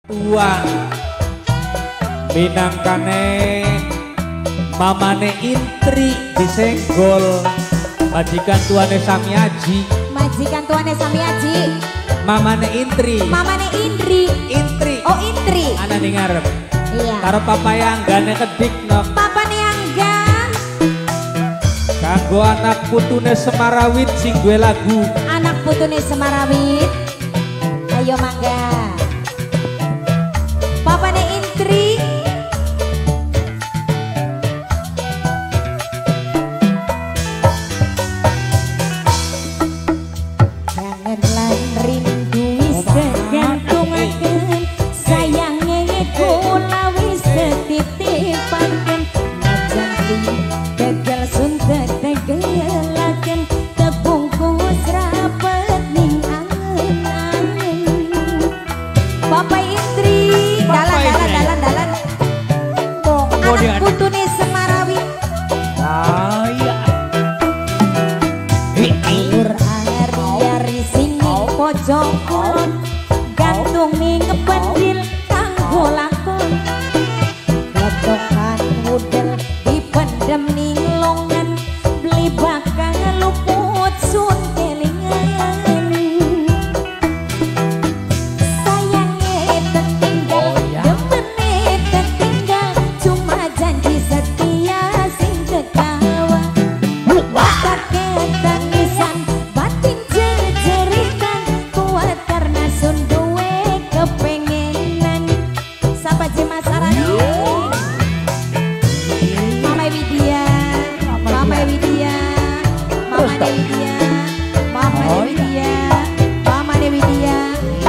uang minangkane mamane Intri disenggol majikan tuane Samiaji. Majikan tuane Samiaji. Mamane Intri. Mamane Indri. Intri. Oh Intri. Ana ning ngarep. Iya. Karo papayanggane kedikno. Papane Angga. Kanggo anak putune Semarawit sing duwe lagu. Anak putune Semarawit. Ayo mangga. Papane Intri. Kangen lan rindu wis gantungaken sayange kula wis titipaken janji gagal suntet tegelaken kebungkus rapet ning angen-angen. Papa Intri dalan anak putune Semarawit. Ah iya. Ur ari-ari sing pojok kulon gantung ning pendil kanggo lakon. Lotokan mudel dipendem ning longan beli bakal luput sun kelingan. Sayange tertinggal demene tertinggal cuma janji setia sing kekawa. Kakek tangisan batin jeritan kuat karena sun duwe kepengenan. Sapa Jema Sarani. Mama Widya, Mama Widya, Mama Widya, Mama Widya, Mama Widya.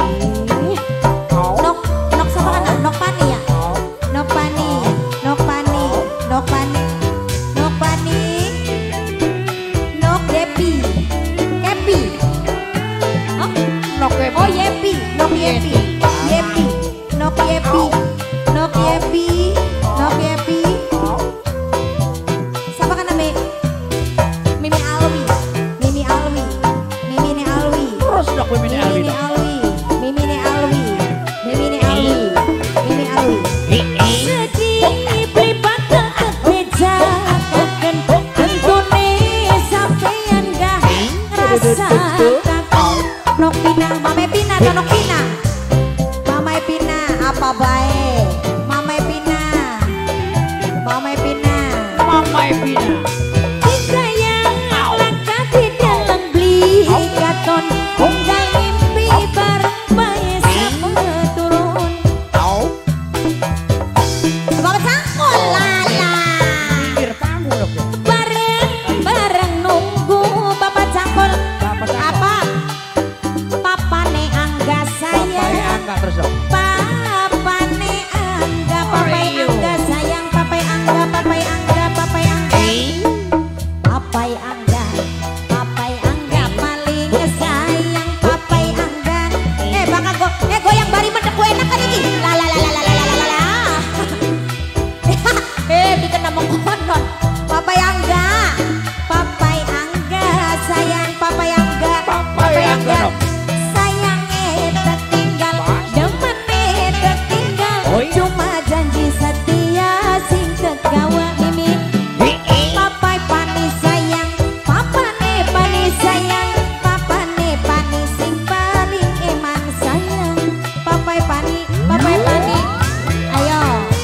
Nok sapa kana? Nok Pani ya? Nok Pani, Nok Pani, Nok Pani, Nok Pani, Nok Depi, Kepi. Oh Yepi, Nok Yepi, Yepi, Nok Yepi, Nok Yepi, Nok Yepi. Siapa kan namanya? Mimi Alwi, Mimi Alwi, Mimi ne Alwi. Terus dok Mimi Mimi ne Alwi, Mimi ne Alwi, Mimi ne Alwi, Mimi Alwi. Sedih beli bata kebeja akan tentune sampean gak ngerasa takut. Nok Pina, Mama Pina atau Nok Pina? Mama Pina apa baik? Mama Pina, Mama Pina, Mama Evina. disayang langkah di dalam beli katon unggal mimpi bareng bae sama turun. Bapak sangkul lala. Pinggir kamu dok ya. Bareng nunggu Bapak cangkul. Apa? Papane Angga Papai sayang. angka terus dok. Papane Angga, Papai Angga sayang, Papai Angga, Papai Angga, Papai Angga. Papai Angga, Papai Angga paling sayang, Papai Angga. Bakal goyang bari mendek gue enak kan iki. La la la la la la la la la. Bikin nama konon. Papai Angga, Papai Angga sayang, Papai Angga, Papai Angga, dok. sayangnya tertinggal, demene tertinggal, Oh iya. cuma janji setia sing kegawa Mimi. Papai Pani sayang, papane Pani sayang, papane Pani sing paling eman sayang. Papai Pani, ayo.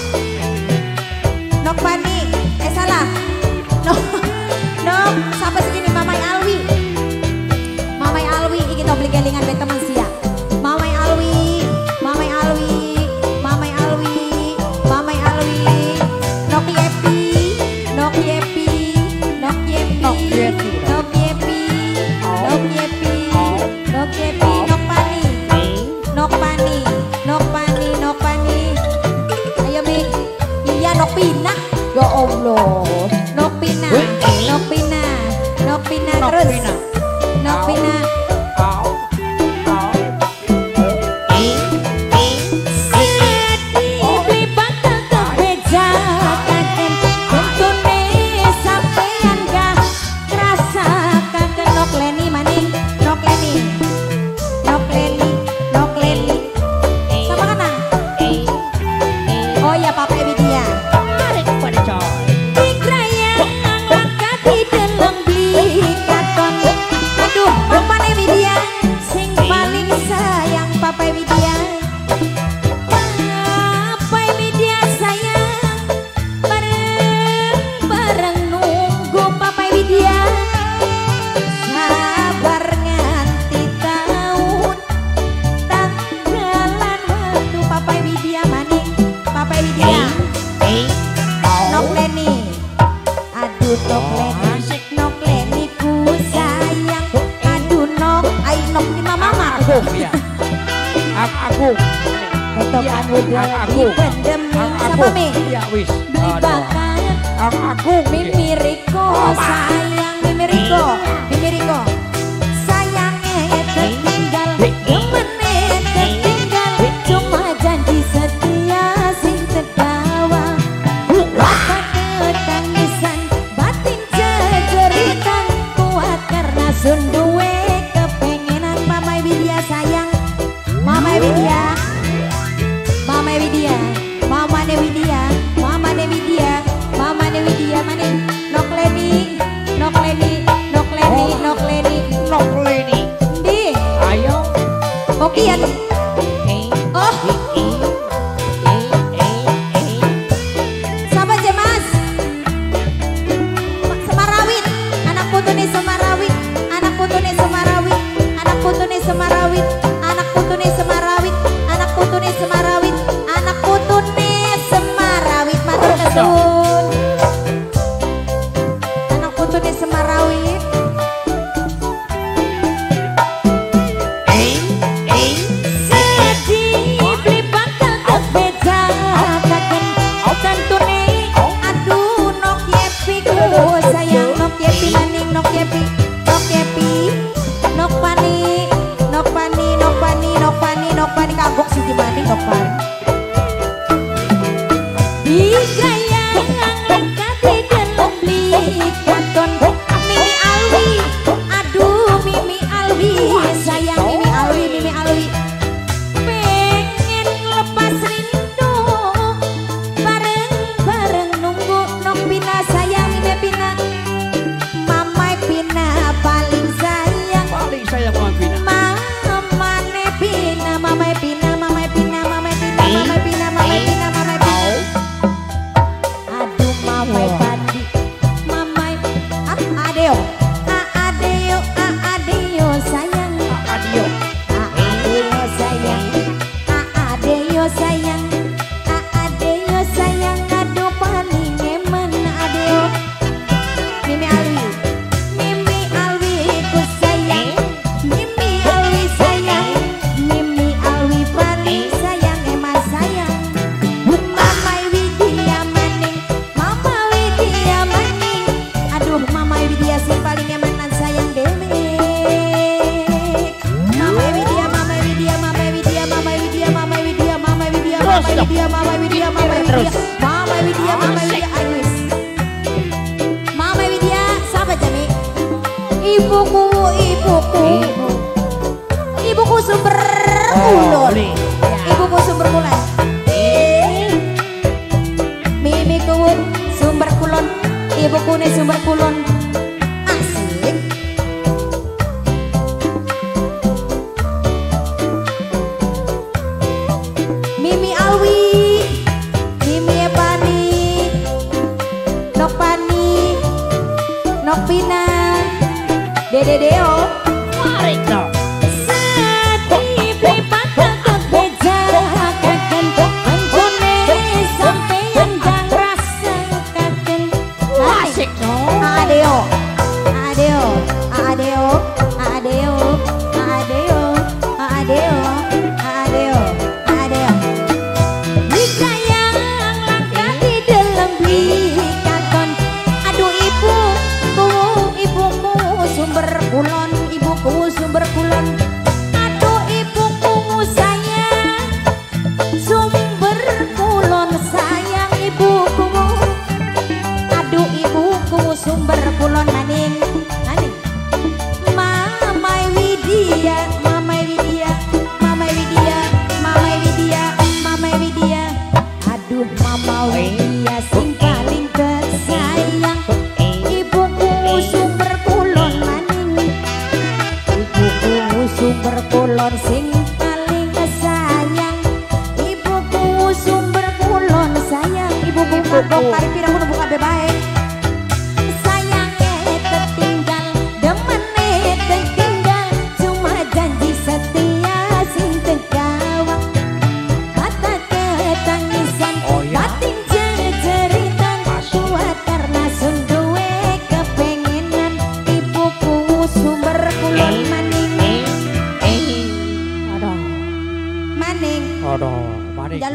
Nok Pani, salah. Nok, sampai segini Mamai Alwi. Mamai Alwi iki to beli kelingan bet temen sia. Mamai Alwi, Mamai Alwi, Mamai Alwi, Mamai Alwi. Nok Yepi, Nok Yepi, Nok Yepi, Nok Yepi. Nok Yepi, Nok Yepi, Nok Yepi, Nok Pani, Nok Pani, Nok Pani, Nok Pani. Ayo Mi, iya Nok Pina. Ya Allah, Nok Pina, Nok Pina, Nok Pina Nok terus. Pina. Nok Pina. Sedih beli bakal kebeja kaken tentune sampean gak ngerasa kaken. Nok Leni maning, Nok Leni, Nok Leni, Nok Leni. Sama kana? Iya. Aku. Ketokan udah Aku. dipendem. Aku. Siapa Mi? Iya wis. Beli bakat. Aku. Mimi Riko sayang Mimi Riko. Mimi Riko. Sayangnya tertinggal. Gemene tertinggal. Cuma janji setia sing tertawa. Rasa ketangisan batin jejeritan. Kuat karena sunduwe kepengenan. Mama Widya sayang. Mama Widya. Mama Widya. Mama Widya. Mama Widya. Mama Widya mana? Nok Leni. Nok Leni. Nok Leni. Nok Leni. Nok Leni. Di. Ayo. Kokian. Oh. Sahabat Jemas. Semarawit. Anak putune Semarawit. Anak putune Semarawit. Anak putune Semarawit. Anak putune Semarawit. Anak putune Semarawit. Anak putune Semarawit. Matur kesuwun. Anak putune Semarawit. Sedih beli bakal beda kaken tentune aduh nok yepi ku sayang nok yepi maning nok yepi nok pani nok pani nok pani nok pani nok pani kagok sih maning nok pani digaya ngangkat di dalam beli katon Mimi Alwi aduh Mimi Alwi sayang Mimi Alwi pengen lepas rindu bareng-bareng nunggu nok Pina sayang Mimi Pina Mamai Pina paling sayang Paling sayang Mama Pina. Mamane Pina Mamai Pina Mamai Pina Mamai Pina Mamai Pina Mamai Pina Mamai Pina aduh Mamai Pandi Mamai adeo adeo sayang Adio. adeo sayang adeo sayang adeo sayang aduh paling emen adeo Mimi Alwi ku sayang Mimi Alwi sayang Mimi Alwi paling sayang emas sayang Mama Widya maning Mama Widya maning aduh Mama Widya sih paling emanan sayang demek Mama Widya Mama Widya Mama Widya Mama Widya Mama Widya Mama Widya Mama Widya Mama Widya Mama Widya Mama Widya Mama Widya Ayus Mama Widya sahabat Jami ibuku sumber kulon ibuku sumber kulon mimiku sumber kulon ibuku nih sumber kulon asik Mimi Alwi Mimi Pani Nok Pani Nok Pina Dede Deo Mari dong. sedih beli bakal beja kaken antune sampeyan jang rasa kaken Asik dong. adeo adeo adeo adeo adeo adeo adeo adeo disayang langkah di dalam beli katon aduh ibuku sumber kulon ibuku sumber kulon aduh ibuku sayang sumber kulon sayang ibuku aduh ibuku sumber kulon maning Mama Widya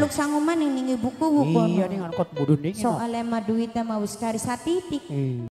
njaluk sangu maning ning buku-buku. Iya ning angkot budun iki. Soale mah duitnya mah wis kari satitik.